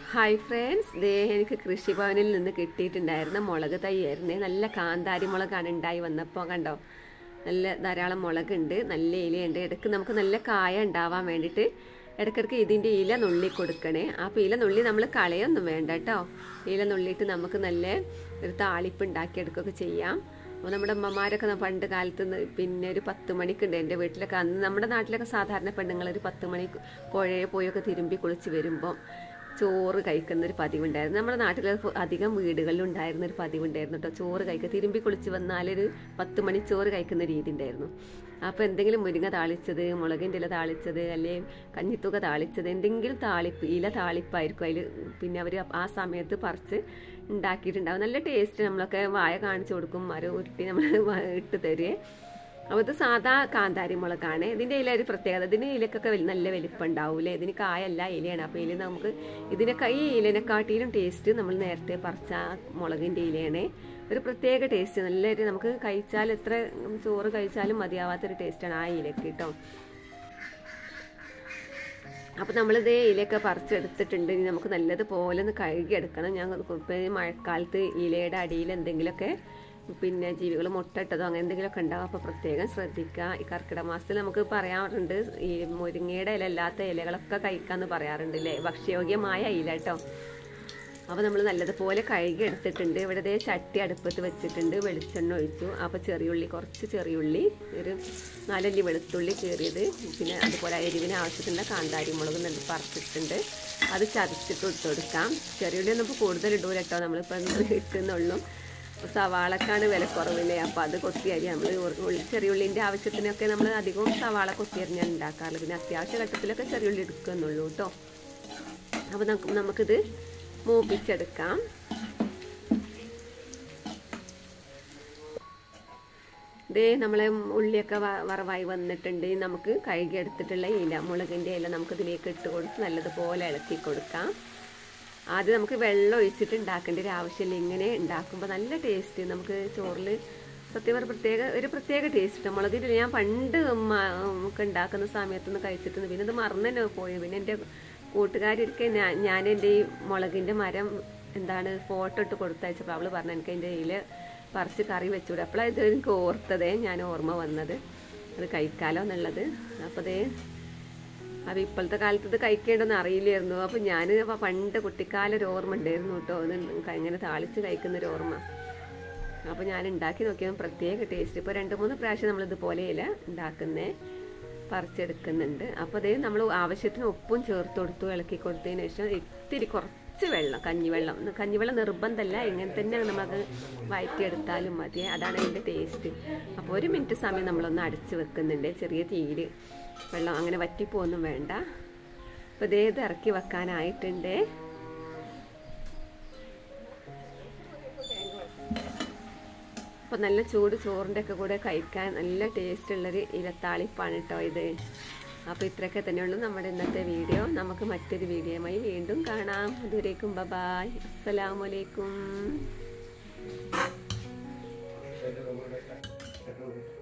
Hi friends, എനിക്ക് കൃഷിഭവനിൽ നിന്ന് കിട്ടിയിട്ടുണ്ടായിരുന്ന മുളക് തൈയായിരുന്നേ. നല്ല കാന്താരി മുളകാണ് ഉണ്ടായി വന്നപ്പോൾ. കണ്ടോ, നല്ല ധാരാളം മുളകുണ്ട്, നല്ല ഇലയുണ്ട്. ഇടയ്ക്ക് നമുക്ക് നല്ല കായ ഉണ്ടാവാൻ വേണ്ടിയിട്ട് ഇടയ്ക്കിടയ്ക്ക് ഇതിൻ്റെ ഇല നുള്ളി കൊടുക്കണേ. അപ്പോൾ ഇല നുള്ളി നമ്മൾ കളയൊന്നും വേണ്ട കേട്ടോ. ഇല നുള്ളിയിട്ട് നമുക്ക് നല്ല ഒരു താളിപ്പ് ഉണ്ടാക്കിയെടുക്കുകയൊക്കെ ചെയ്യാം. അപ്പോൾ നമ്മുടെ അമ്മമാരൊക്കെ പണ്ട് കാലത്ത് പിന്നെ ഒരു 10 മണിക്കുണ്ട് എൻ്റെ വീട്ടിലൊക്കെ. അന്ന് നമ്മുടെ നാട്ടിലൊക്കെ സാധാരണ പെണ്ണുങ്ങൾ ഒരു 10 മണി പുഴയെ പോയൊക്കെ തിരുമ്പി കുളിച്ച് വരുമ്പം ചോറ് കഴിക്കുന്നൊരു പതിവുണ്ടായിരുന്നു. നമ്മുടെ നാട്ടിൽ അധികം വീടുകളിലും ഉണ്ടായിരുന്നൊരു പതിവുണ്ടായിരുന്നു കേട്ടോ. ചോറ് കഴിക്കുക, തിരുമ്പി കുളിച്ച് വന്നാലൊരു 10 മണി ചോറ് കഴിക്കുന്ന രീതി ഉണ്ടായിരുന്നു. അപ്പോൾ എന്തെങ്കിലും മുരിങ്ങ താളിച്ചത്, മുളകിൻ്റെ ഇല താളിച്ചത്, അല്ലെങ്കിൽ കഞ്ഞിത്തുക താളിച്ചത്, എന്തെങ്കിലും താളിപ്പ്, ഇല താളിപ്പായിരിക്കും അതിൽ. പിന്നെ അവർ ആ സമയത്ത് പറിച്ച് ഉണ്ടാക്കിയിട്ടുണ്ടാവും. നല്ല ടേസ്റ്റ്. നമ്മളൊക്കെ വായ കാണിച്ചു കൊടുക്കും, മരം ഉരുട്ടി നമ്മൾ ഇട്ട് തരുവേ. അപ്പോൾ ഇത് സാധാ കാന്താരി മുളകാണ്. ഇതിൻ്റെ ഇല ഒരു പ്രത്യേകത, ഇതിന് ഇലക്കൊക്കെ നല്ല വലിപ്പം ഉണ്ടാവില്ലേ. ഇതിന് കായല്ല, ഇലയാണ്. അപ്പോൾ ഇല നമുക്ക് ഈ ഇലനെക്കാട്ടിലും ടേസ്റ്റ് നമ്മൾ നേരത്തെ പറിച്ച മുളകിൻ്റെ ഇലയാണ്. ഒരു പ്രത്യേക ടേസ്റ്റ്, നല്ലൊരു നമുക്ക് കഴിച്ചാൽ എത്ര ചോറ് കഴിച്ചാലും മതിയാവാത്തൊരു ടേസ്റ്റാണ് ആ ഇലക്ക് കേട്ടോ. അപ്പോൾ നമ്മളിത് ഇലയൊക്കെ പറിച്ചെടുത്തിട്ടുണ്ട്. ഇനി നമുക്ക് നല്ലതുപോലെ ഒന്ന് കഴുകിയെടുക്കണം. ഞാൻ മഴക്കാലത്ത് ഇലയുടെ അടിയിൽ എന്തെങ്കിലുമൊക്കെ പിന്നെ ജീവികൾ മുട്ടയിട്ടതോ അങ്ങനെ എന്തെങ്കിലുമൊക്കെ ഉണ്ടാവും. അപ്പോൾ പ്രത്യേകം ശ്രദ്ധിക്കുക. ഈ കർക്കിടക മാസത്തിൽ നമുക്ക് പറയാറുണ്ട്, ഈ മുരിങ്ങയുടെ ഇല അല്ലാത്ത ഇലകളൊക്കെ കഴിക്കാമെന്ന് പറയാറുണ്ട് അല്ലേ, ഭക്ഷ്യയോഗ്യമായ ഇല കേട്ടോ. അപ്പോൾ നമ്മൾ നല്ലതുപോലെ കഴുകി എടുത്തിട്ടുണ്ട്. ഇവിടെ ചട്ടി അടുപ്പത്ത് വെച്ചിട്ടുണ്ട്, വെളിച്ചെണ്ണ ഒഴിച്ചു. അപ്പോൾ കുറച്ച് ചെറിയുള്ളി, ഒരു 4 അല്ലി വെളുത്തുള്ളി കീറിയത്, പിന്നെ അതുപോലെ എരിവിന് ആവശ്യത്തിനുള്ള കാന്താരി മുളക് നല്ല പറിച്ചിട്ടുണ്ട്. അത് ചതച്ചിട്ട് ഇട്ട് കൊടുക്കാം. ചെറിയുള്ളി ഒന്നും ഇപ്പോൾ കൂടുതൽ ഇടൂല കേട്ടോ, നമ്മളിപ്പോൾ ഇട്ടുന്നുള്ളൂ. സവാളക്കാണ് വില കുറവില്ലേ, അപ്പോൾ അത് കൊത്തിയരി നമ്മൾ ചെറിയുള്ളിൻ്റെ ആവശ്യത്തിനൊക്കെ നമ്മൾ അധികവും സവാള കൊത്തിയരിഞ്ഞാൽ ഉണ്ടാക്കാറുള്ളൂ. പിന്നെ അത്യാവശ്യ ഘട്ടത്തിലൊക്കെ ചെറിയുള്ളി എടുക്കുന്നുള്ളൂ കേട്ടോ. അപ്പോൾ നമുക്കിത് മൂപ്പിച്ചെടുക്കാം. നമ്മളെ ഉള്ളിയൊക്കെ വറവായി വന്നിട്ടുണ്ട്. നമുക്ക് കഴുകിയെടുത്തിട്ടുള്ള ഇല, മുളകിൻ്റെ ഇല നമുക്കിതിലേക്ക് ഇട്ട് കൊടുത്ത് നല്ലതുപോലെ ഇളക്കി കൊടുക്കാം. ആദ്യം നമുക്ക് വെള്ളം ഒഴിച്ചിട്ട് ഉണ്ടാക്കേണ്ട ഒരു ആവശ്യമില്ല. ഇങ്ങനെ ഉണ്ടാക്കുമ്പോൾ നല്ല ടേസ്റ്റ്. നമുക്ക് ചോറിൽ സത്യം പറഞ്ഞ ഒരു പ്രത്യേക ടേസ്റ്റ്. മുളകിൻ്റെ ഞാൻ പണ്ട് നമുക്ക് ഉണ്ടാക്കുന്ന സമയത്തൊന്ന് കഴിച്ചിട്ടുണ്ട്. പിന്നെ ഇത് മറന്നു തന്നെ പോയി. പിന്നെ എൻ്റെ കൂട്ടുകാരിക്ക് ഞാൻ എൻ്റെ ഈ മുളകിൻ്റെ മരം ഫോട്ടോ ഇട്ട് കൊടുത്തയച്ചപ്പോൾ അവൾ പറഞ്ഞു എനിക്ക് അതിൻ്റെ ഇതിൽ പറിച്ച് കറി വെച്ചുകൂടെ. അപ്പോഴാണ് ഇത് എനിക്ക് ഓർത്തതേ, ഞാൻ ഓർമ്മ വന്നത് അത് കഴിക്കാലോ എന്നുള്ളത്. അപ്പോൾ ഇപ്പോഴത്തെ കാലത്ത് ഇത് കഴിക്കേണ്ടെന്ന് അറിയില്ലായിരുന്നു. അപ്പോൾ ഞാൻ പണ്ട് കുട്ടിക്കാലം ഒരു ഓർമ്മ ഉണ്ടായിരുന്നു കേട്ടോ, അത് ഇങ്ങനെ താളിച്ച് കഴിക്കുന്നൊരു ഓർമ്മ. അപ്പോൾ ഞാൻ ഉണ്ടാക്കി നോക്കിയപ്പോൾ പ്രത്യേക ടേസ്റ്റ്. ഇപ്പോൾ 2-3 പ്രാവശ്യം നമ്മളിതുപോലെ ഇല പറിച്ചെടുക്കുന്നുണ്ട്. അപ്പോൾ നമ്മൾ ആവശ്യത്തിന് ഉപ്പും ചേർത്ത് കൊടുത്തു, ഇളക്കി കൊടുത്തതിന് ശേഷം ഇത്തിരി കുറച്ച് വെള്ളം, കഞ്ഞിവെള്ളം നിർബന്ധമല്ല, ഇങ്ങനെ തന്നെ നമ്മളത് വഴറ്റിയെടുത്താലും മതി. അതാണ് അതിൻ്റെ ടേസ്റ്റ്. അപ്പോൾ 1 മിനിറ്റ് സമയം നമ്മളൊന്ന് അടച്ച് വെക്കുന്നുണ്ട്, ചെറിയ തീയിൽ. വെള്ളം അങ്ങനെ വറ്റിപ്പോന്നും വേണ്ട. അപ്പോൾ ഇത് ഇറക്കി വെക്കാനായിട്ടുണ്ട്. അപ്പോൾ നല്ല ചൂട് ചോറിൻ്റെ ഒക്കെ കൂടെ കഴിക്കാൻ നല്ല ടേസ്റ്റ് ഉള്ളൊരു ഇലത്താളിപ്പാണ് കേട്ടോ ഇത്. അപ്പോൾ ഇത്രയൊക്കെ തന്നെയുള്ളൂ നമ്മുടെ ഇന്നത്തെ വീഡിയോ. നമുക്ക് മറ്റൊരു വീഡിയോയുമായി വീണ്ടും കാണാം. അതുവരേക്കും ബൈ, അസ്സലാമു അലൈക്കും.